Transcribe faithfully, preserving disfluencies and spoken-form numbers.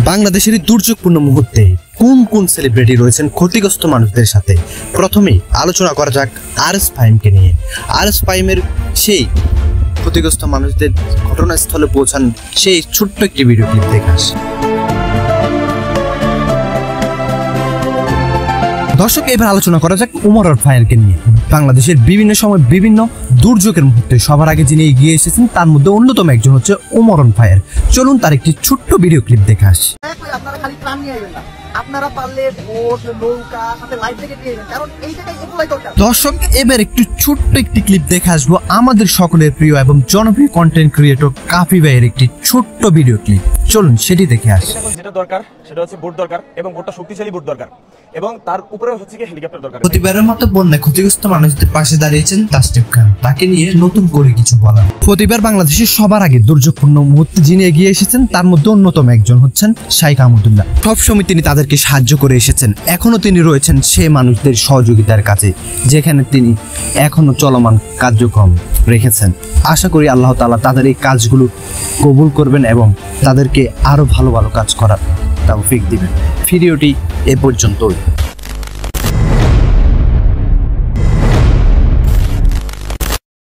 বাংলাদেশের দুর্যোগপূর্ণ মুহূর্তে কোন কোন সেলিব্রিটি রয়েছেন ক্ষতিগ্রস্ত মানুষদের সাথে, প্রথমেই আলোচনা করা যাক আর এস ফাহিমকে নিয়ে। আর এস ফাহিমের সেই ক্ষতিগ্রস্ত মানুষদের ঘটনাস্থলে পৌঁছান সেই ছোট্ট একটি ভিডিও ক্লিপ দেখে আসি। দর্শক, এবার আলোচনা করা যাক ওমর ফায়ারকে নিয়ে। বাংলাদেশের বিভিন্ন সময় বিভিন্ন দুর্যোগের মুহূর্তে সবার আগে যিনি এগিয়ে এসেছেন তার মধ্যে অন্যতম একজন হচ্ছে ওমর ফায়ার। চলুন তার একটি ছোট্ট ভিডিও ক্লিপ দেখে আসি। আপনারা খালি ত্রাণ নিয়ে আসবেন না, আপনারা পারলে বোট নৌকা সাথে লাইফ জ্যাকেট নিয়ে আসবেন, কারণ এই জায়গায় এগুলাই দরকার। দর্শক, এবার একটু ছোট্ট একটি ক্লিপ দেখে আসবো আমাদের সকলের প্রিয় এবং জনপ্রিয় কন্টেন্ট ক্রিয়েটর কাফি ভাইয়ের একটি ছোট্ট ভিডিও ক্লিপ। চলুন সেটি দেখে আসি। যেটা দরকার সেটা হচ্ছে বোট দরকার এবং বোটটা শক্তিশালী বোট দরকার এবং তার উপরে হচ্ছে কি হেলিকপ্টার দরকার। প্রতিবারের মতো বন্যায় ক্ষতিগ্রস্ত মানুষদের পাশে দাঁড়িয়েছেন তাসটিফ খান। তাকে নিয়ে নতুন করে কিছু বলার। প্রতিবার বাংলাদেশের সবার আগে দুর্যোগপূর্ণ মুহূর্তে যিনি এগিয়ে এসেছেন তার মধ্যে অন্যতম একজন হচ্ছেন শাইখ আহমদুল্লাহ। সবসময় তিনি তাদেরকে সাহায্য করে এসেছেন, এখনো তিনি রয়েছেন সেই মানুষদের সহযোগিতার কাছে যেখানে তিনি এখনো চলমান কার্যক্রম রেখেছেন। আশা করি আল্লাহ তাআলা তাদের এই কাজগুলো কবুল করবেন এবং তাদেরকে আরো ভালো ভালো কাজ করার তৌফিক দিবেন। ভিডিওটি এ পর্যন্তই।